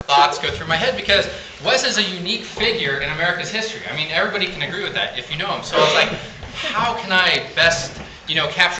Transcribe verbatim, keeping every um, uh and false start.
thoughts go through my head because Wes is a unique figure in America's history. I mean, everybody can agree with that if you know him. So I was like, how can I best, you know, capture